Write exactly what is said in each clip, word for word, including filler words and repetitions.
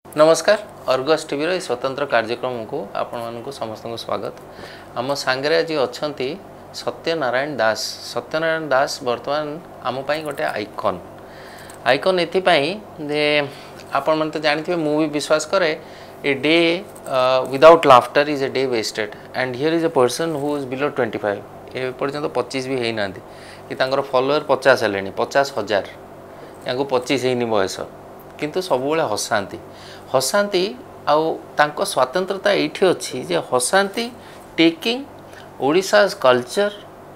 नमस्कार Argus TV स्वतंत्र कार्यक्रम को आपण मानक समस्त को स्वागत। आम सांगे आज अच्छा सत्यनारायण दास। सत्यनारायण दास बर्तमान आम गोटे आइकन आइकन एपाई जे आपण मन तो जानते मु भी विश्वास करे a day without laughter is a day wasted and here is a person who is below twenty five ए पर्यंत पच्चीस भी होना कि फॉलोअर पचास है पचास हजार या पच्चीस होनी बयस किंतु सब हसाती हसाती आउ तांको स्वतंत्रता ये अच्छी जे हसाती टेकिंग ओडिशाज कल्चर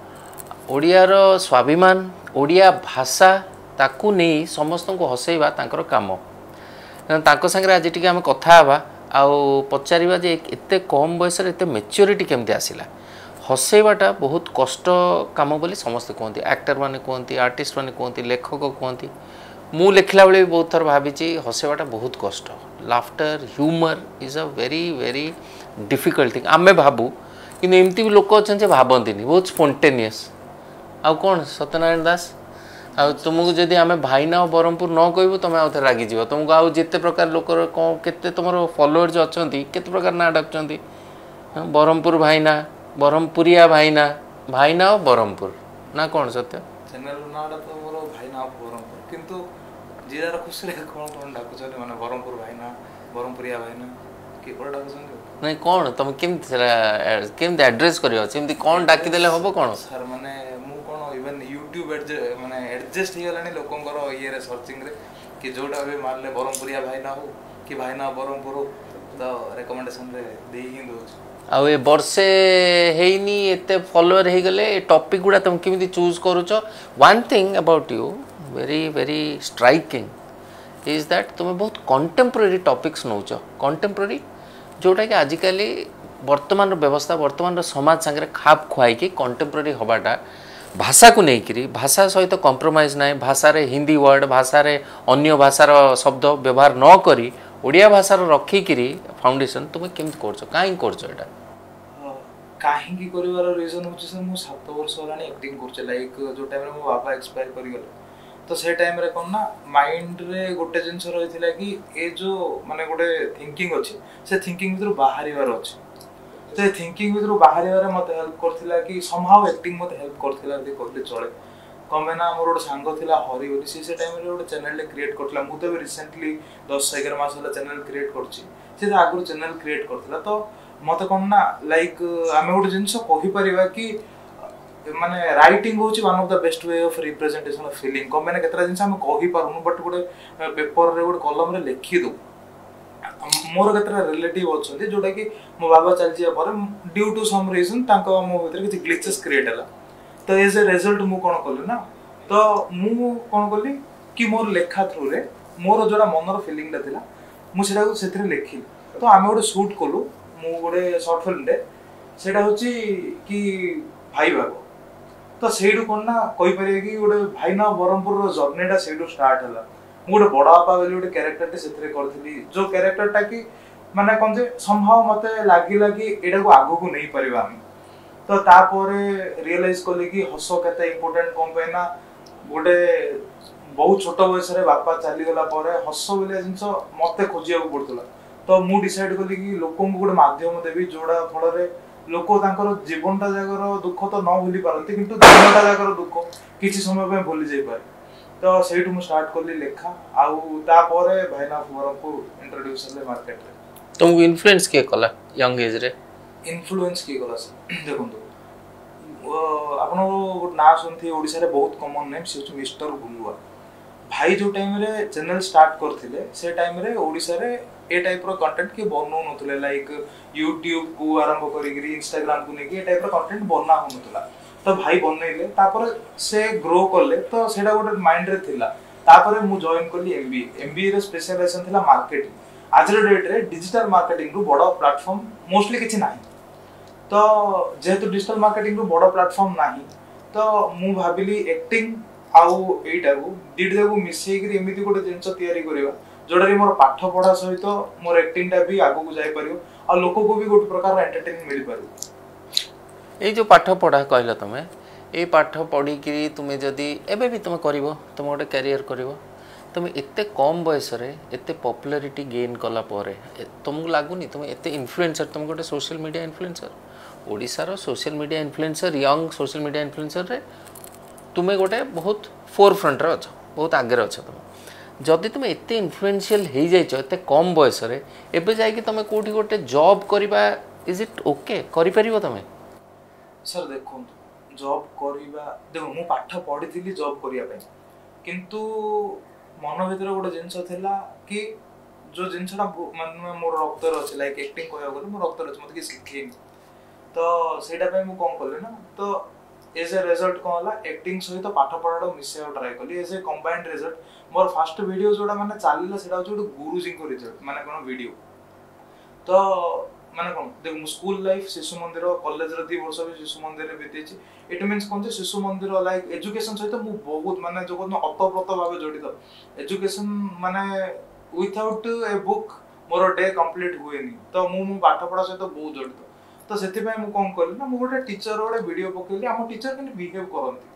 ओडियार स्वाभिमान ओडिया भाषा ताकू नहीं समस्त को हसैबा तांकर काम तांको संगे आज टी आम कथा हवा आउ पचारिबा जे एते कम बयस एते मैच्योरिटी केमती आसिला हसैबाटा बहुत कष्ट काम बोली समस्त कहते एक्टर माने कहते आर्टिस्ट माने कहते लेखक कहते मु लिखला बेले बहुत थर भावी हसैबाटा बहुत कष्ट laughter humour is a very very difficult thing आमे भाबू कि एमती भी लोक अच्छा भावती बहुत स्पॉन्टेनियस आउ कौन सत्यनारायण दास आ तुमको जदि आम भाईना ब्रह्मपुर न कहबू तुम आउ थे रागिज तुमको आउ जिते प्रकार लोकर कौन केते तुम फॉलोअर्स अच्छा केते प्रकार ना डाकुंट ब्रह्मपुर भाईना ब्रह्मपुरिया भाईना भाईना और ब्रह्मपुर ना कौन सत्य चैनल नाटा तो मोर भाईना ब्रह्मपुर किंतु जिरार खुशी कौन कौन डाकुछन माने ब्रह्मपुर भाईना ब्रह्मपुरिया भाईना कि कोन डाकुछन नहीं कौन तुम केमती केमती एड्रेस करियो सेमती कौन डाकी देले होबो कौन सर माने मु कोन इवन यूट्यूब माने एडजस्ट ही गलानी लोकंकर ये रे सर्चिंग रे कि जोटा भी मारले ब्रह्मपुरिया भाईना हो कि भाईना ब्रह्मपुर हो तो रिकमेंडेशन रे देई ही दोछ आउ ए वर्षे हेनी एते फॉलोअर हे गले ए टॉपिक गुडा तुम केमती चूज करूछ one thing about you very very striking is that तुम बहुत कंटेम्पररी टॉपिक्स नौच कंटेम्पररी जोटा कि आजिकल वर्तमान व्यवस्था वर्तमान समाज संगे खाप खुआई कि कंटेम्पररी हवाटा भाषा को लेकिन भाषा सहित कंप्रोमाइज ना भाषा रे हिंदी वर्ड भाषा रे अन्य भाषार शब्द व्यवहार न करी ओडिया भाषार रखिकी फाउंडेशन तुम केमती करछ काई करछ एटा काहे की करिवार रीजन होछ से मु सात वर्ष होलानी एक्टिंग करछ लाइक जो टाइम रे मो बाबा एक्सपायर करि गेल तो से टाइम रे कोन ना माइंड रे गोटे जिंस रहिथिला कि ए जो माने गोटे थिंकिंग अछि से थिंकिंग भीतर बाहरिवार अछि तो थिंकिंग भीतर बाहरिवार मते हेल्प करथिला कि समहाउ एक्टिंग मते हेल्प करथिला दे कहले चले कमे ना मोर गोटे सांग थिला हरि बोली से से टाइम रे गोटे चैनल ले क्रिएट करथिला मु तो रिसेंटली दस ग्यारह मास होला चैनल क्रिएट करछि से आगु चैनल क्रिएट करथिला तो मते कोन ना लाइक आमे गोटे जिंस कहि परिबा कि माने राइटिंग होची one of the best way of representation of feeling कम मैंने केतरा जिंस हम कहि पारुनु बट गोटे पेपर रे गोटे कलम रे लिखि दो मोर केतरा रिलेटिव अछंती जोटा कि मो बाबा चल जिया पर ड्यू टू सम रीजन तांको मो भीतर किछि ग्लिचेस क्रिएट हला तो एज ए रिजल्ट मु कोन करली ना तो मु कोन करली कि मोर लेखा थ्रू रे मोर जोडा मनर फीलिंग ला थिला मु सेटा को सेथरे लेखि तो आमे गोटे शूट कलु मु गोटे शॉर्ट फिल्म दे सेटा होची कि भाई बाबा तो सेडू कोन ना कहि परिए कि गोटे भाईना ब्रह्मपुर रो जर्नीटा सेडू स्टार्ट हला मु गोटे बडा बापा बेली गोटे कैरेक्टर टे सेथरे करथिली जो कैरेक्टर टा कि माने कोन जे समहाउ मते लागि लागि एडा को आगो को नहीं परिबा हम तो तापरे रियलाइज करले कि हस केते इंपोर्टेंट कोन पैना गोटे बहुत छोट बयस रे बापा चली गला परे हस बेले जिंस मते खोजिया को पड़तला तो मु डिसाइड करली कि लोकन को गोटे माध्यम देबी जोडा फल रे लोक तांकर जीवनटा जागर दुख तो न भूली पारती किंतु दिनटा जागर दुख किछि समय पे भूली जाई पारे तो सेठु मु स्टार्ट करली लेखा आउ ता परे भाईना फोरम को इंट्रोड्यूस ले मार्केट रे तुमको इन्फ्लुएंस के कला यंग एज रे इन्फ्लुएंस के कला देखंतु आपण गोट ना सुनथि ओडिसा रे बहुत कॉमन नेम से मिस्टर गुलुआ भाई जो टाइम रे चैनल स्टार्ट करथिले से टाइम रे ओडिसा रे ए टाइप रो कंटेंट के बनौ नथले लाइक YouTube को आरंभ करिगिरी Instagram को नेकी ए टाइप रो कंटेंट बना हो नथला तो भाई बनैले तापर से ग्रो करले तो सेडा गोटे माइंड रे थिला तापर मु जॉइन करली एमबीए एमबीए रे स्पेशलाइजेशन थिला मार्केटिंग आज रे डेट रे डिजिटल मार्केटिंग रो बडा प्लेटफॉर्म मोस्टली किछि नाही तो जेहेतु डिजिटल मार्केटिंग रो बडा प्लेटफॉर्म नाही तो मु भाबिली एक्टिंग आउ एटा को डिडा को मिसै कि एमिति गोटे जिंस तयारी करबा जोडा रे मोर पाठ पढा सहित मोर एक्टिंग टा भी आगु को जाय परियो आ लोक को भी गोटे प्रकार एंटरटेनमेंट मिल परियो ए जो पाठ पढा कहला तमे ए पाठ पढी कि तुमे जदी एबे भी तुमे करिवो तुम गोटे कैरियर करिवो तुम एते कम बयस एते पॉपुलैरिटी गेन कला परे तुमको लगुनि तुम एते इन्फ्लुएंसर तुम गोटे सोशल मीडिया इन्फ्लुएंसर ओडिशार social media influencer young social media influencer रे तुम्हें गोटे बहुत फोर फ्रंट रे अछ बहुत आगे अछ तुम जदि तुम एते इन्फ्लुएंशियल हो जाइछ एते कम बयस रे एबे जाई कि तुम कोठी गोटे जॉब करबा इज इट ओके करि परिबो तुम सर देखो जॉब करबा देखो मु पाठ पढिथिली जॉब करिया पे किंतु मन भीतर गोटे जिनस थिला कि जो जिनसटा माने मोर रक्तर अछि लाइक एक्टिंग कहया गले मोर रक्तर अछि मते कि सिखेनी तो सेटा पे मु कोन करले ना तो एज ए रिजल्ट कोन होला एक्टिंग सहित पाठ पढाडो मिसेया ट्राई करली एज ए कंबाइंड रिजल्ट मोर फर्स्ट वीडियो जोडा माने चालिला सेटा होछ गुरुजी को रिजल्ट माने कोन वीडियो तो माने कोन देख मु स्कूल लाइफ शिशु मंदिर कॉलेज रे दी वर्ष भी शिशु मंदिर रे बीतेछि इट मींस कोन जे शिशु मंदिर लाइक एजुकेशन सहित मु बहुत माने जो कोन अतप्रत भाबे जडित एजुकेशन माने विदाउट ए बुक मोर डे कंप्लीट हुएनी तो मु मु पाठ पढा सहित बहुत जडित तो सेति पय मु कोन करली ना मु गोटे टीचर रोडे वीडियो पकेली हम टीचर केन बिहेव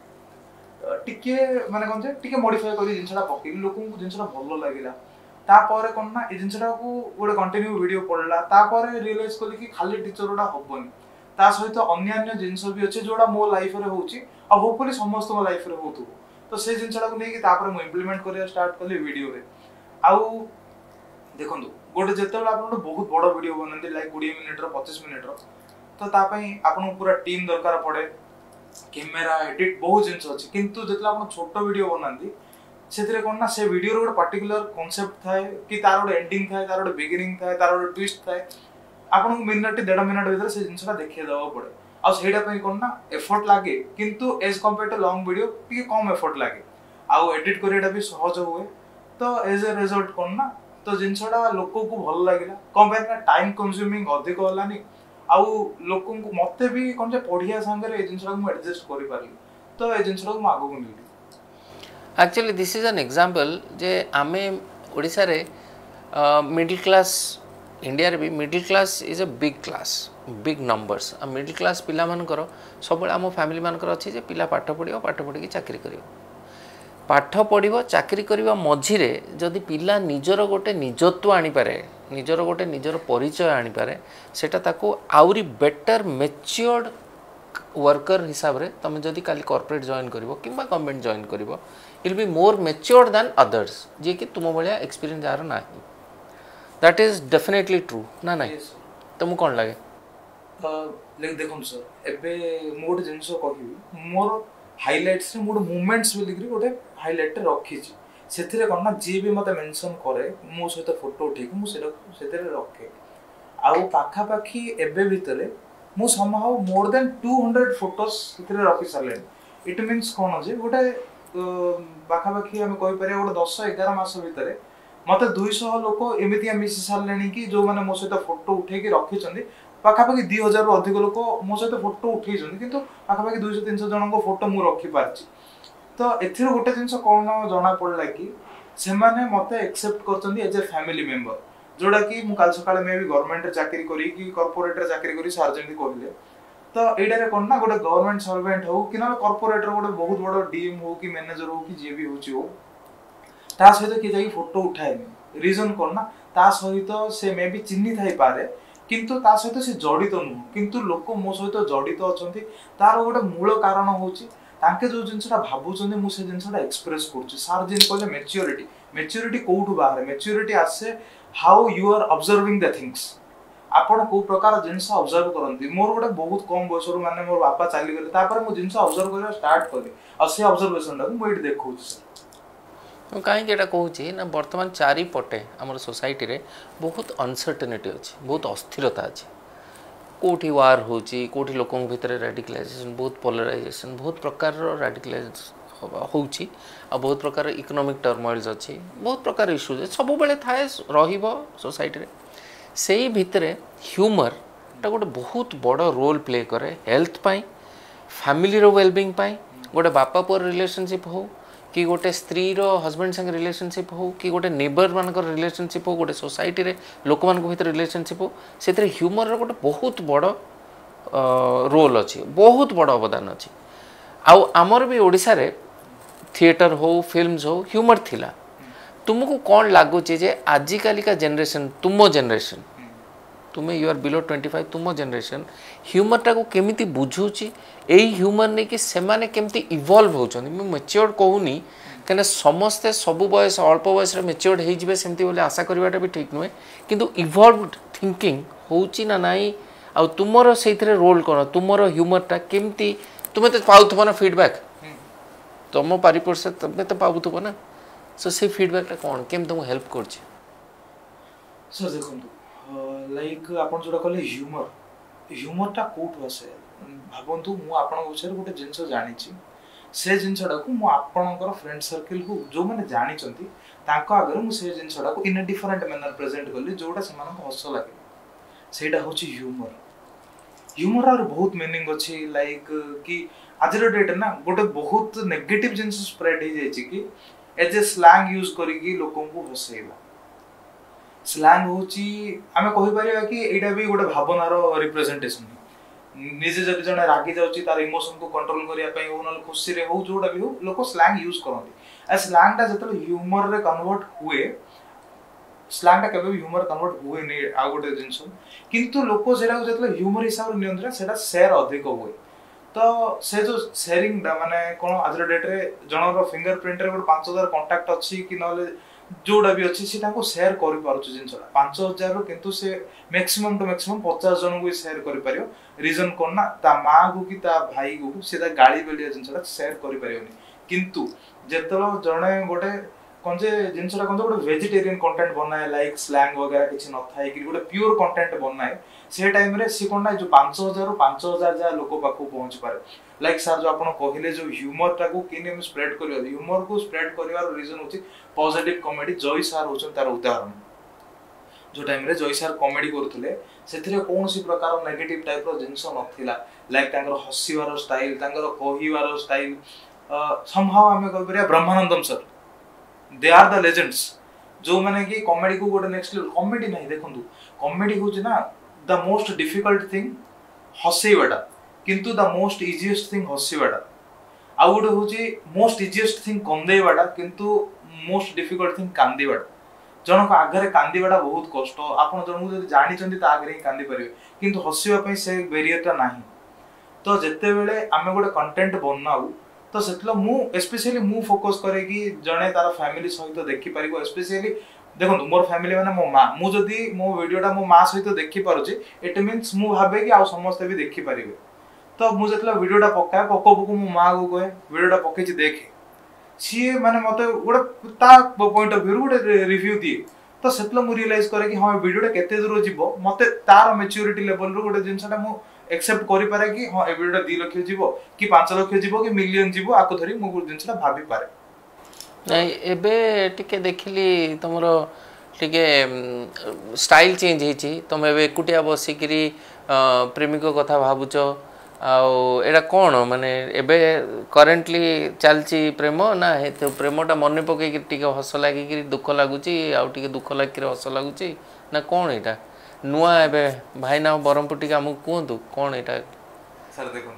करंती टिके माने कोन जे टिके मॉडिफाई करी जिनसटा पकेली लोकन को जिनसटा भलो लागिला तापर कोन ना ए जिनसटा को गोटे कंटिन्यू वीडियो पडला तापर रियलाइज कली कि खाली टीचर रोडा होबनी ता सहित अन्य जिनस भी अछि जोडा मो लाइफ रे होउची आ होपफुली समस्त मो लाइफ रे होतु तो से जिनसटा को नै कि तापर मु इंप्लीमेंट करिया स्टार्ट करली वीडियो रे आउ देखंतु गोटे जेतेबेला आपन बहुत बड़ वीडियो बनंती लाइक बीस मिनिट रो पच्चीस मिनिट रो तो ता पई आपन पूरा टीम दरकार पड़े कैमरा एडिट बहुत जिनस अछि किंतु जेतला आपन छोटो वीडियो बनंती सेतरे कोन ना से वीडियो रो पर्टिकुलर कांसेप्ट थाए कि तार रो एंडिंग थाए तार रो बिगिनिंग थाए तार रो ट्विस्ट थाए आपन मिनिट डेढ़ मिनिट भीतर से जिनसटा देखिए दवा पड़े आ सेटा पई कोन ना एफर्ट लागे किंतु as compare to long video टी कम एफर्ट लागे आ एडिट करेटा भी सहज हुए तो एज ए रिजल्ट कोन ना तो जिनसटा लोको को भल लागिला कंपेयर ना टाइम कंज्यूमिंग अधिक होलानी आ लोको को मते भी कोन जे पढिया संगे ए जिनसटा को एडजस्ट करि पारली तो ए जिनसटा को आगो को नीडी actually this is an example जे आमे ओडिसा रे मिडिल क्लास इंडिया रे भी middle class is a big class big numbers आ मिडिल क्लास पिला मानकर सब आम फैमिली मानकर अछि जे पिला पाठ पढियो पाठ पढि के चाकरी करियो पाठ पढिबो चाकरी करिबा मझिरे जदि पिला निजर गोटे निजत्व आनी पारे निजर गोटे निजर परिचय आनी पारे सेटा ताको आउरी बेटर मैच्योर्ड वर्कर हिसाब रे तमे जदि काली कॉर्पोरेट जॉइन करिवो किबा गवर्नमेंट जॉइन करिवो it be more matured than others जे कि तुम भलिया एक्सपीरियंस जार नाही दैट इज डेफिनेटली ट्रू ना नाही तुम कोन लागे अ लेक देखम सर एबे मोड जिंसो कहिबी मोर हाइलाइट्स रे मोड मोमेंट्स बोली करी गोटे हाइलाइट रखी छी सेथिरे कोन जे भी मते मेंशन करे मो सहित फोटो उठे मु सेटा सेथिरे रखे आउ पाखा पाखी एबे भितरे मु somehow more than two hundred photos सेथिरे रखी साले इट मींस कोन जे गोटे पाखा पाखी हम कहि पारे गोटे दस ग्यारह मास भितरे मते दो सौ लोक एमितिया मिस सालेनी कि जो माने मो सहित फोटो उठे के रखी चंदी पाखा पाखी दो हज़ार रु अधिक लोक मो सहित फोटो उठे चंदी किंतु पाखा पाखी दो सौ तीन सौ जन को फोटो मु रखी पारची तो एथिरो गोटे जिंस कोन जणा पड़ला कि से माने मते एक्सेप्ट करचंदी एज ए फैमिली मेंबर जोडा कि मु काल सकाळे मे भी गवर्नमेंट रे चाकरी करी कि कॉर्पोरेट रे चाकरी करी सार्जेंट कहले तो एडा रे कोन ना गोटे गवर्नमेंट सर्वेंट हो कि ना कॉर्पोरेट रे गोटे बहुत बड़ डीएम हो कि मैनेजर हो कि जे भी होची हो ता सहित कि जाई फोटो उठाएनी रीजन कोन ना ता सहित से मे भी चिन्ही थाई पारे किंतु ता सहित से जडित नु किंतु लोक मो सहित जडित अछंती तार गोटे मूल कारण होची तांके जो जिंसटा भाबुचंदी मु से जिंसटा एक्सप्रेस करछु सार जिन कहले मैच्योरिटी मैच्योरिटी कोठु बाहर मैच्योरिटी आसे how you are observing the things आपण को प्रकार जिंस ऑब्जर्व करंती मोर गोटे बहुत कम बयस रु माने मोर बापा चाली गेले तापर मु जिंस ऑब्जर्व करबा स्टार्ट कले आ से ऑब्जर्वेशन दा मु एट देखौ सर कहीं जेटा कहूँ ना वर्तमान चारि पटे आम सोसाइटी रे बहुत अनसर्टेनिटी अच्छी बहुत अस्थिरता अच्छी कोठी वार होची कोठी लोकों भितर रेडिकलाइजेशन बहुत पोलराइजेशन बहुत प्रकार रेडिकलाइजेशन होची आ बहुत प्रकार इकोनॉमिक टर्मोइल्स अच्छी बहुत प्रकार इश्यूज सब बेले थाए रहिबो सोसाइटी रे सेही भितरे ह्यूमर टा गोटे बहुत बड़ रोल प्ले करे हेल्थ पाई फैमिली रो वेलबींग पाई गोटे बापा पुअर रिलेशनशिप हो कि गोटे स्त्री रो हस्बैंड संग रिलेशनशिप हो कि गोटे नेबर मानकर रिलेशनशिप हो गोटे सोसाइटी रे लोक मान भीतर रिलेशनशिप हो से ह्यूमर रो गोटे बहुत बड़ रोल अच्छी बहुत बड़ अवदान अच्छी आउ आमर भी ओडिशा रे थिएटर हो फिल्म्स हो ह्यूमर थिला तुमको कौन लगुच जे आजिकल का जनरेशन तुम जनरेशन तुम्हें you are below twenty five तुम जनरेशन ह्यूमर टाक केमी बुझुची यही ह्यूमर नहीं कि सेमाने केमती इवॉल्व होचन मु मैच्योर कहूनी कहीं समस्ते सब बयस अल्प बयस मैच्योर्ड हो सेमती बोले आशा करवाटा भी ठीक नुहे किंतु इवॉल्व थिंकिंग होची ना नाई आ तुमर से रोल कौन तुमर ह्यूमरटा केमती तुम्हें तो पाथब ना फीडबैक तुम पारिपर्श तुम्हें तो पाथब ना सो से फीडबैकटा कौन केम तुमको हेल्प कर सर देखो लाइक आपन जोड़ा कहले ह्यूमर ह्यूमरटा कोठ आसे भाबंतु मु आपन विषय गोटे जिंस जानी से जिनसटा को मु आपनकर फ्रेंड सर्कल हो जो माने जानी चंती तांको आगर मु से जिनसटा को in a different manner present करली जोटा से मानको हस लागे सेटा होची ह्यूमर ह्यूमर आर बहुत मीनिंग अछि लाइक कि आज डेट ना गोटे बहुत नेगेटिव जिंस स्प्रेड हो जाय कि एज ए स्लैंग यूज करी कि लोकन को हसेला स्लैंग होची आमे कहि परिया कि एटा भी गोटे भावनार रिप्रेजेंटेशन निजे जब जने रागी जाउची तार इमोशन को कंट्रोल करिया पई हो न खुशी रे हो जोटा भी हो लोक स्लैंग यूज करंती ए स्लैंग ता जतल ह्यूमर रे कन्वर्ट हुए स्लैंग ता केबे ह्यूमर कन्वर्ट हुए नै आ गोटे जिंस किंतु लोक सेटा जतल ह्यूमर हिसाब रे नियंत्रण सेटा शेयर अधिक हुए तो से जो शेयरिंग दा माने कोन आज डेट रे जनर फिंगरप्रिंट रे पांच हजार कांटेक्ट अछि कि नले जोड़ा भी अच्छी से ताको शेयर करि पारुछु जिंसला पांच हजार रो किंतु से मैक्सिमम टू मैक्सिमम पचास जन को शेयर करि पारियो रीजन कोन ना ता मां को कि ता भाई को सीधा गाली बेलिया जिंसला शेयर करि पारियोनी किंतु जेतलो जणे गोटे कोन जे जिंसला कोन गोटे वेजिटेरियन कंटेंट बनाए लाइक स्लैंग वगैरह किछि न थाई कि गोटे प्योर कंटेंट बनाए से टाइम रे से कोन ना जो पांच हजार रो पांच हजार जा लोक पाखो पहुंच पारे लाइक सर जो आपण कहिले जो ह्यूमर टाको किने हम स्प्रेड करियो ह्यूमर को स्प्रेड करिवार रीजन होची पॉजिटिव कॉमेडी जय सर होचन तार उदाहरण जो टाइम रे जय सर कॉमेडी करथले सेथिरे कोनसी प्रकार नेगेटिव टाइप रो जिंस नथिला लाइक तांगर हसिवार स्टाइल तांगर कहिवार स्टाइल समहाउ हमें कह परिया Brahmanandam sir they are the legends जो माने कि कॉमेडी को गोटे नेक्स्ट लेवल कॉमेडी नहीं देखंतु कॉमेडी होची ना द मोस्ट डिफिकल्ट थिंग हसेवाटा किंतु द मोस्ट इजीएस्ट थिंग हसीवाटा आ गोटे होची मोस्ट इजीएस्ट थिंग कंदेवाटा किंतु मोस्ट डिफिकल्ट थिंग कांदीवाटा जनक आगरे कांदीवाटा बहुत कष्ट आपण जनक जदि जानि चंदी ता आगरे ही कांदी परिबे किंतु हसीवा पई से बैरियरटा नाही तो जत्ते बेले आमे गोटे कंटेंट बनाऊ तो सेतलो मु स्पेशली मु फोकस करे कि जणे तार फैमिली सहित देखि परिबो स्पेशली देखो मोर फैमिली माने मो मां मु जदि मो वीडियोटा मो मां सहित देखि पारुची इट मींस मु भाबे कि आ समस्त भी देखि परिबे तो मु जतला वीडियोटा पक्का पको पको मो मां को कहे वीडियोटा पकेछि देखे सी माने मते गोटे ता पॉइंट ऑफ व्यू गोटे रिव्यू दिए तो सेतला मु रियलाइज करे कि हां वीडियोटा केते दूर जीवो मते तार मैच्योरिटी लेवल रो गोटे जिंसटा मु एक्सेप्ट करि पारे कि हां ए वीडियोटा दो लाख जीवो कि पांच लाख जीवो कि मिलियन जीवो आको धरी मु जिंसटा भाबी पारे नहीं एबे टिके देखिली तमरो टिके स्टाइल चेंज हेची तुम एबे एकुटिया बसिकरी प्रेमिक कथा भाबुचो आउ एटा कौन माने एबे करेंटली चलची प्रेम ना हे तो प्रेमटा मन पके कि टिके हस लागी कि दुख लागुची आउ टिके दुख लागी कि हस लागुची ना कौन एटा नुआ एबे भाई ना बरमपुर टिके हमु कोंतु कौन एटा सर देखो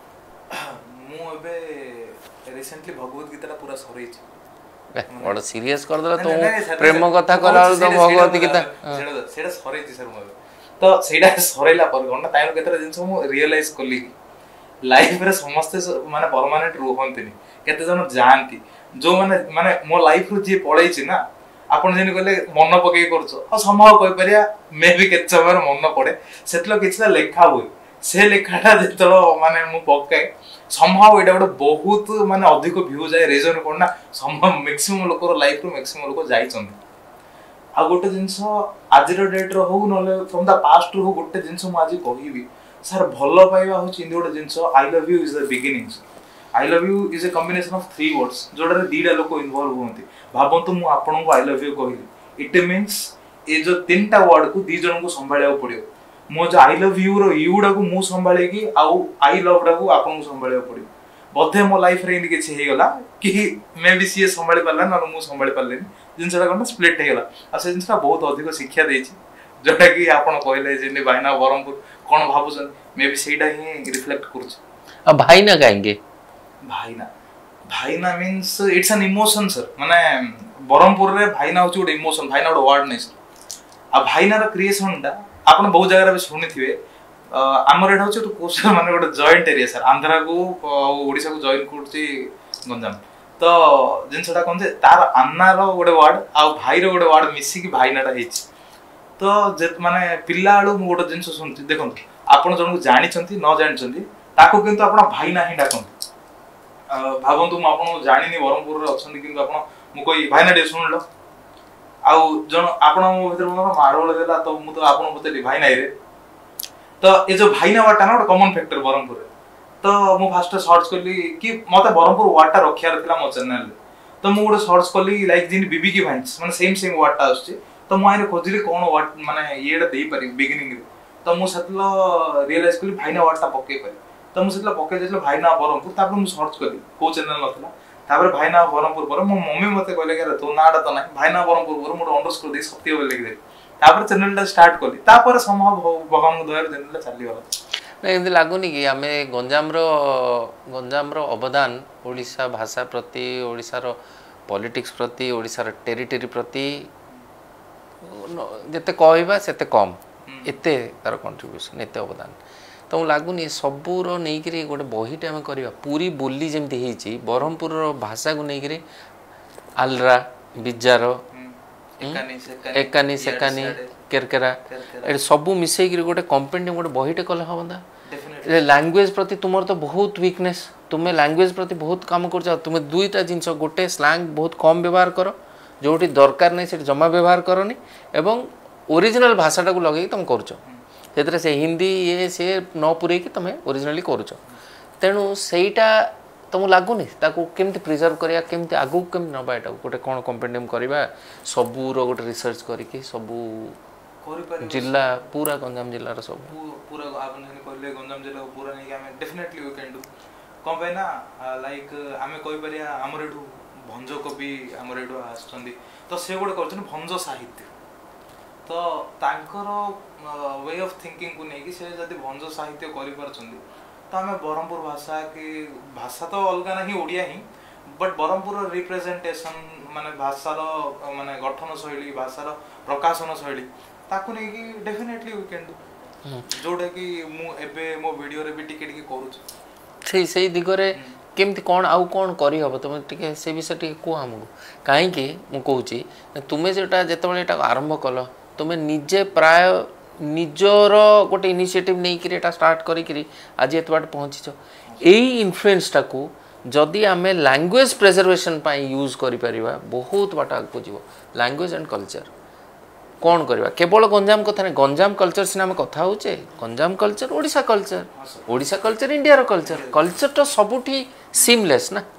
मु एबे रिसेंटली भगवत गीता पूरा सरेची बड़ा सीरियस कर दला तो प्रेम कथा कला तो भगवत गीता सेडा सेडा सरेची सर मो तो सेडा सरेला पर गण टाइम केतरा जिंस मु रियलाइज करली लाइफ रे समस्त माने परमानेंट रुहंतनी केते जन जानती जो माने माने मो लाइफ रो जे पळैछि ना आपण जेनी कहले मन पके करछो आ समाव कहि परिया मे भी केत समय मन पड़े सेतलो किछला लेखा होय से लेखाटा जेतलो माने मु पकाए समाव एटा गोटे बहुत माने अधिक व्यू जाय रीजन कोन ना समाव मैक्सिमम लोकर लाइफ रो मैक्सिमम लोक जाय छन आ गोटे जिंस आज रो डेट रो हो नले फ्रॉम द पास्ट रो गोटे जिंस मु आज कहिबी सर भलो पाइबा हो चिंदी गोटे जिंस I love you is the beginnings I love you is a combination of three words जोडा दीडा लोक इन्वॉल्व होंती भाबंतु मु आपन को आई लव यू कहिली इट मींस ए जो तीनटा वर्ड को दी जन को संभाळिया पड़ियो मो जो आई लव यू रो यू डा को मु संभाळे की आउ आई लव डा को आपन को संभाळिया पड़ियो बधे मो लाइफ रे इनके छै हेगला कि मे बी सी संभाळि पारला ना मु संभाळि पारलेनी जिनसटा कोन स्प्लिट हेगला आ से जिनसटा बहुत अधिक शिक्षा देछि जोटा कि आपन कहले जेनी भाईना बरमपुर कोन भाबुछन मे बी सेटा ही रिफ्लेक्ट करछ आ भाईना काहेंगे भाईना भाईना means it's an emotion sir माने ब्रह्मपुर रे भाईना होची गोटे इमोशन भाईना गोटे वर्ड नै सर आ भाईना रो क्रिएशन टा आपण बहुत जगह रे सुनि थिबे हमर एटा होची तो कोसर माने गोटे जॉइंट एरिया सर आंध्रा को ओडिसा को जॉइन करची गंजाम तो जिनसटा कोन जे तार अन्ना रो गोटे वर्ड आ भाई रो गोटे वर्ड मिसी की भाईनाटा हेची तो जे माने पिल्ला आळु मु गोटे जिंस सुनती देखन आपण जन को जानि छंती न जानि छंती ताको किंतु आपण भाईना ही डाकन भाबंतु मु आपण जानिनी ब्रह्मपुर रे अछंती किंतु आपण मु कोई भाईना डे सुनलो आउ जन आपण मो भीतर मोर मारोळ देला तो मु तो आपण बतेली भाईना रे तो ए जो भाईना वाटा ना कॉमन फैक्टर ब्रह्मपुर रे तो मु फास्ट सर्च करली कि मते ब्रह्मपुर वाटा रखियार थिला मो चैनल तो मु गोटे सर्च करली लाइक जिन बीबी की भाइंस माने सेम सेम वाटा आछे तो मु आइरे खोजली कोन वाट माने येडा देई पारि बिगिनिंग रे तो मु सतलो रियलाइज करली भाईना वाटा पके पारि तो मु सतलो पके जेतलो भाईना ब्रह्मपुर तापर मु सर्च करली को चैनल नथला तापर भाईना ब्रह्मपुर पर मो मम्मी मते कहले के तो नाडा तो नाही भाईना ब्रह्मपुर पर मु अंडरस्कोर दे सत्य बोल लिख दे तापर चैनल टा स्टार्ट करली तापर संभव भगवान दयार चैनल चली गला ना एमती लगुनि कि आम गंजाम गंजाम अवदान ओडिशा भाषा प्रति ओडिशार पॉलिटिक्स प्रति ओडिशार टेरिटरी प्रति जिते कहवा सेते कम एते तार कंट्रीब्यूशन एते अवदान तो लगुनि सबूर नहीं गोटे बहीटे आम करवा पूरी बोली जमी होती ब्रह्मपुर भाषा को लेकिन आलरा बिजार एकानी सेकानी केरकेरा ए सबू मिसेक गोटे कंपेंडियम गोटे बहीटे कले हम लैंग्वेज प्रति तुम तो बहुत वीकनेस तुम्हें लैंग्वेज प्रति बहुत काम कर तुम्हें दुईटा जिनस गोटे स्लैंग बहुत कम व्यवहार कर जो दरकार नहीं से जमा व्यवहार करनी एवं ओरिजिनल भाषाटा को लगे तुम कर से हिंदी ये से न पूरे तुम ओरिजिनली करुच तेणु सेटा तुम लगुनि केमती प्रिजर्व करिया केमती आगु केमती नबा एटा गोटे कोन कंपेंडियम करबा सबूर गोटे रिसर्च करिके सबू जिला पूरा गंजाम जिल्ला रो सब पूरा आपन कहले गंजाम जिल्ला पूरा नहीं हमें डेफिनेटली वी कैन डू कम पे ना लाइक हमें कहि परिया हमर एठू भंज कवि हमर एठू आछंदी तो से गोटे करछन भंज साहित्य तो तांकर वे ऑफ थिंकिंग को नहीं कि से जदी भंज साहित्य करि परछंदी तो हमें ब्रह्मपुर भाषा की भाषा तो अलग नहीं ओडिया ही बट ब्रह्मपुर रिप्रेजेंटेशन माने भाषार माने गठन शैली भाषार प्रकाशन शैली ताकू नहीं कि डेफिनेटली वी कैन डू जोडा कि मु एबे मो वीडियो रे भी टिके टिके करूछ से से दिगरे केमती कोन आउ कोन करी हबो तुम टिके से विषय टिके को हमको काहे कि मु कहूची तुमे जेटा जेतबेले एटा आरंभ कलो तुमे निजे प्राय निजर गोटे इनिशिएटिव नहीं कि एटा स्टार्ट करी कि आज एत बाट पहुँची यही इन्फ्लुएंस टाकू जदि आमे लैंग्वेज प्रिजर्वेशन पाई यूज करि परिबा बहुत बाट आगु जीवो लैंग्वेज एंड कल्चर कौन करवा केवल गंजाम कथा नहीं गंजाम कल्चर सिना आम कथा होचे Ganjam culture Odisha culture Odisha culture India रो कल्चर कल्चर तो सबुठी सीमलेस ना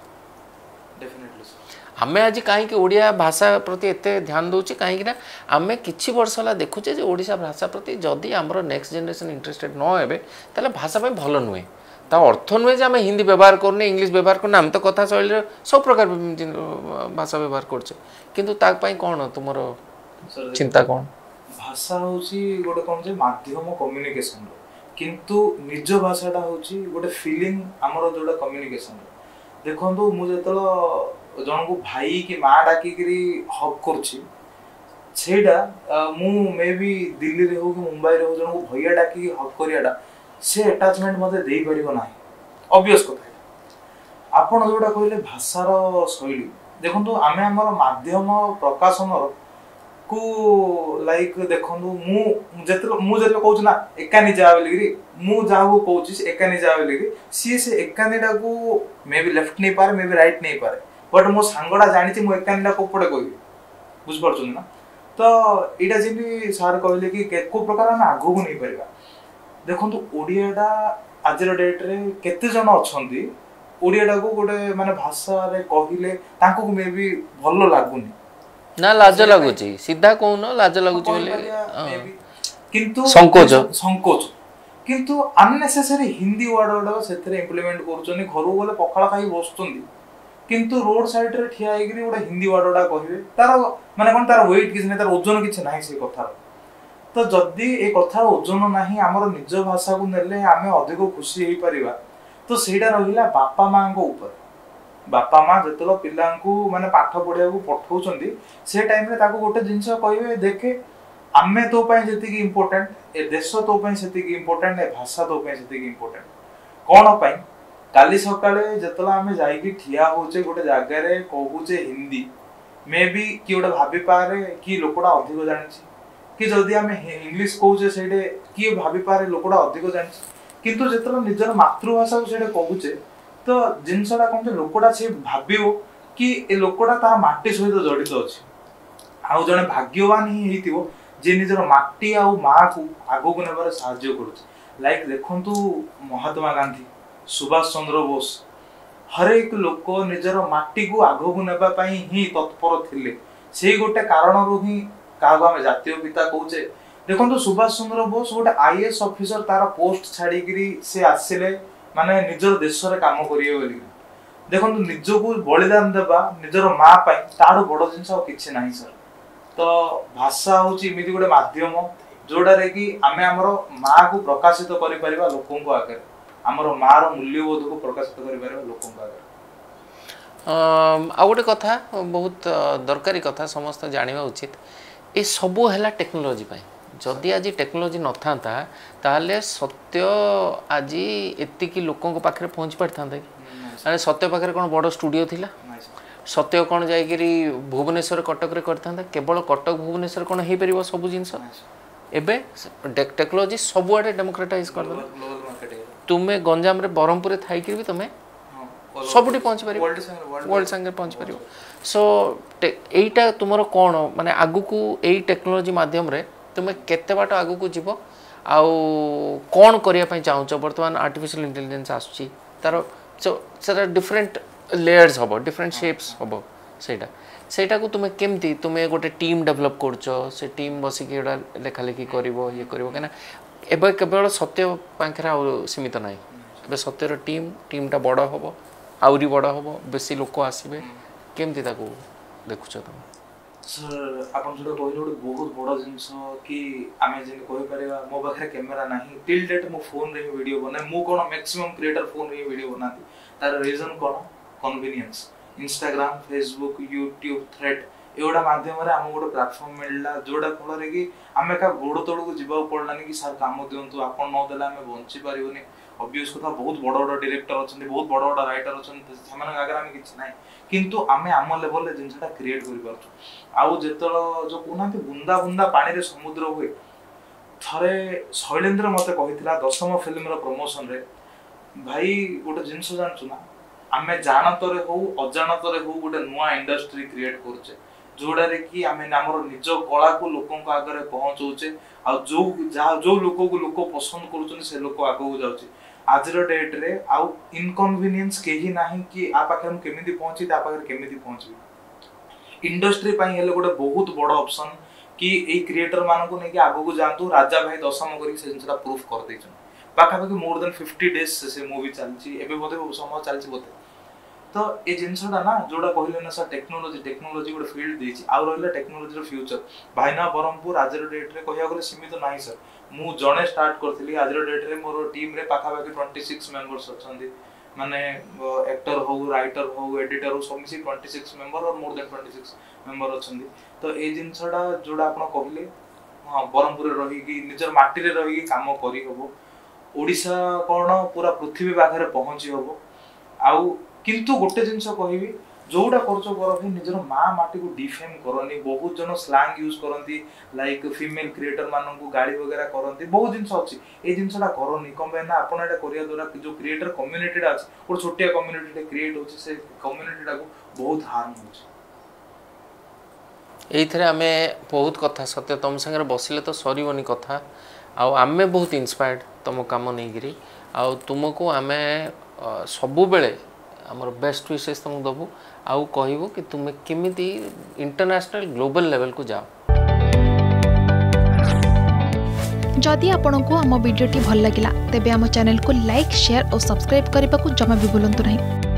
आम आज कहीं ओडिया भाषा प्रति एते ध्यान दौचे कहीं आम कि वर्ष है देखुचे जे ओडिशा भाषा प्रति जदि आमर नेक्स्ट जनरेशन इंटरेस्टेड न हे ताले भाषा पे भल नुहे ता अर्थ नुहे जे आम हिंदी व्यवहार करने इंग्लिश व्यवहार करने आम तो कथा शैली सब प्रकार भाषा व्यवहार करछे किंतु ताक पई कोन तुमर चिंता कौन भाषा होची गोटे कोन जे माध्यम कम्युनिकेशन किंतु निज भाषाटा होची गोटे फीलिंग हमरो जोडा कम्युनिकेशन देखंतु मु जेतलो जन को भाई कि माँ डाकी हक करछि सेटा मु मे बी दिल्ली रे हो कि मुंबई रे हो जन को भैया डाकी हक करियाडा से अटैचमेंट मते देई परिबो नाही ऑब्वियस कथा आपण जोडा कहले भाषार शैली देखंतु आमे हमर माध्यम प्रकाशन को लाइक देखंतु मु जेतलो मु जेतलो कहू ना एकानी जा बोलिरी मु जाहु कहूछि एकानी जा बोलिरी सी से एकानीडा को मे बी लेफ्ट नहीं पारे मे बी राइट नहीं पारे बट मो सांगडा जानिछि मु एकानीडा कोपडे कहबी बुझ परछन ना तो एटा जेबी सर कहले कि को प्रकार हम आगु को नहीं परिबा देखंतु ओडियाडा आजर डेट रे केते जन अछंती ओडियाडा को गोटे माने भाषा रे कहिले तांको मे बी भलो लागुनी ना लाज लागुची सीधा कहून लाज लागुची बोले किंतु संकोच संकोच किंतु अननेसेसरी हिंदी वर्ड वर्ड सेथरे इंप्लीमेंट करछनी घरु गले पखाला खाई बसचंदी किंतु रोड साइड रे ठिया हेगिरी गोटे हिंदी वर्ड वर्ड कहबे तार माने कोन तार वेट किछ नै तार ओजन किछ नाही से कथा तो जदी ए कथा ओजन नाही हमर निज भाषा को नेले आमे अधिक खुशी हेई परिबा तो सेडा रहिला बापा मां को ऊपर बापा माँ जो पिलांकु माने पाठ पढ़िया पठाउछंदी से टाइम रे ताको गोटे जिंस कहबे देखे आमे तो पय जति इम्पोर्टेंट ए देश तो पय सेति इम्पोर्टेंट ए भाषा तो पय सेति इम्पोर्टेंट कोन पय काली सकाळे जतला आमे जाई कि ठिया होचे गोटे जागा रे कहूचे हिंदी मे बी कि गोटे भाबी पारे कि लोकड़ा अधिक जानिछि कि जदि आमे इंग्लिश कहूचे सेडे कि भाबी पारे लोकड़ा अधिक जानिछि किंतु जतला निजर मातृभाषा को सेडे कहूचे तो जिनसडा कोन लोकड़ा से भाबियो कि ए लोकड़ा तार माटी सहित जड़ित अछि आउ जने भाग्यवान ही हेतिबो जे निजर माटी आउ माँ को आगो को नेबार सहाय्य करूछि लाइक देखंतु महात्मा गांधी सुभाष चंद्र बोस हर एक लोक निजर माटी को आगो को नेबा पई ही तत्पर थिले सेही गोटे कारण रो ही कागो हम जातीय पिता कहूचे देखंतु सुभाष चंद्र बोस गोटे आईएएस ऑफिसर तार पोस्ट छाड़ी करी से आसिले माने निजर देश रे काम करिए बोली देखंतु निज को बलिदान देबा निजर माँ पई तारो बड़ जिंस किछि नाही सर तो भाषा होची इमिति गोटे माध्यम जोडा रे कि आमे हमरो माँ को प्रकाशित करि परिबा लोकन को आगे हमरो माँ रो मूल्यबोध को प्रकाशित करि परिबा लोकन को आगे आ गोटे कथा बहुत दरकारी कथा समस्त जानिबा उचित ए सबो हैला टेक्नोलॉजी पई जदि आज टेक्नोलॉजी न थांता ताले सत्य आज एति की लोकन को पाखरे पहुंच पड़थांता कि अरे सत्य पाखरे कोन बड़ स्टूडियो थिला सत्य कौन जाइकरी भुवनेश्वर कटक रे करथांता केवल कटक भुवनेश्वर कौन हे परिबो सब जिंस एबे टेक्नोलॉजी सब आडे डेमोक्रेटाइज कर दला तुमे गंजाम रे बरहमपुर थाई कि भी तुमे सबुटी पहुंच परिबो वर्ल्ड संगे पहुंच परिबो सो एईटा तुमरो कोन माने आगु को एई टेक्नोलॉजी माध्यम रे तुमे केते बाट आगु को जीवो आउ कोन करिया पई चाहौ छ वर्तमान आर्टिफिशियल इंटेलिजेंस आसुची तारो सर डिफरेंट लेयर्स हबो डिफरेंट शेप्स हबो सेटा सेटा को तुमे केमती तुमे गोटे टीम डेवलप करछो से टीम बसी के एडा लेखा लेखी करबो ये करबो केना एबे केवल सत्य पाखरा सीमित नाही एबे सत्यर टीम टीमटा बड़ हबो आउरी बड़ हबो बेसी लोक आसीबे केमती ताको देखुछ तुम सर आपन जोडो कहले गोटे बहुत बड़ जिंस कि आमे जेन कहि परिबा मो पाखरे कैमरा नाही टिल डेट मो फोन रे वीडियो बना मु कोन मैक्सिमम क्रिएटर फोन रे वीडियो बनाती तार रीजन कोन convenience Instagram Facebook YouTube thread एवडा माध्यम रे हम गोटे प्लेटफॉर्म मिलला जोडा फल रे कि आमे का गोड़ तोड़ को जीवा पड़लानी कि सर काम दियंतु आपन न देला हमें बंची परिबोनी ऑब्वियस कथा बहुत बड़ बड़ डायरेक्टर अछन बहुत बड़ बड़ राइटर अछन समान आगर हम किछ नाही किंतु आमे आम लेवल रे जिंसटा क्रिएट करि पारछु आउ जेतल जो कोनाते बुंदा बुंदा पानी रे समुद्र होय थरे शैलेंद्र मते कहितला दशम फिल्म रो प्रमोशन रे भाई गोटे जिंस जानछु ना आमे जानतरे हो अजानतरे हो गोटे नुवा इंडस्ट्री क्रिएट करछे जोडा रे कि आमे हमर निज कला को लोकन को आगे पहुंचौचे आ जो जो लोक को लोक पसंद करूछन से लोक आगो जाउची आजर डेट रे आउ इनकन्वीनियंस केही नाही कि आ पाखे हम केमिति पहुंची ता पाखे केमिति पहुंची इंडस्ट्री पई हेले गोटे बहुत बड़ ऑप्शन कि ए क्रिएटर मानन को नै कि आगो को जानतु राजा भाई दशम करी से जिंसटा प्रूफ कर दैछन पाखा पाखी मोर देन फिफ्टी डेज से मूवी चलची एबे बोधे समय चलची बोधे तो ए जिंसटा ना जोडा कहले ना सर टेक्नोलॉजी टेक्नोलॉजी गोटे फील्ड देछि आ रहले टेक्नोलॉजी रो फ्यूचर भाईना बरहमपुर आजर डेट रे कहिया गले सीमित नाही सर मु जणे स्टार्ट करथिली आजर डेट रे मोर टीम रे पाखा पाखी छब्बीस मेंबर्स अछंदी माने एक्टर हो राइटर हो एडिटर हो सबमिसी छब्बीस मेंबर और मोर देन छब्बीस मेंबर अछंदी तो ए जिंसटा जोडा आपण कहले हां बरहमपुर रे रही कि निजर माटी रे रही कि काम करी हबो ओडिसा कोन पूरा पृथ्वी पाखरे पहुंची हबो आउ किंतु गोटे जिंस कहबी जोडा करछो कर भाई निजर मां माटी को डिफेम करनी बहुत जन स्लैंग यूज करंती लाइक फीमेल क्रिएटर मानन को गाड़ी वगैरह करंती बहुत जिंस अछि ए जिंसटा करनी कम बे ना आपण एटा करिया द्वारा जो क्रिएटर कम्युनिटी अछि और छोटिया कम्युनिटी क्रिएट होछि से कम्युनिटीटा को बहुत हार्म होछि एइथरे हमें बहुत कथा सत्य तुम संगे बसिले तो सरीबनी कथा आउ आमे बहुत इंस्पायर्ड तुम काम नहीं गिरी आउ तुमको आमे सबु बेले हमर बेस्ट विशेष तुम दबु आउ कहबो कि तुमे केमिति इंटरनेशनल ग्लोबल लेवल को जाओ जदि आपंक आम भिडी भल लगा तेब आम चैनल को लाइक शेयर और सब्सक्राइब करने को जमा भी भूलु नहीं।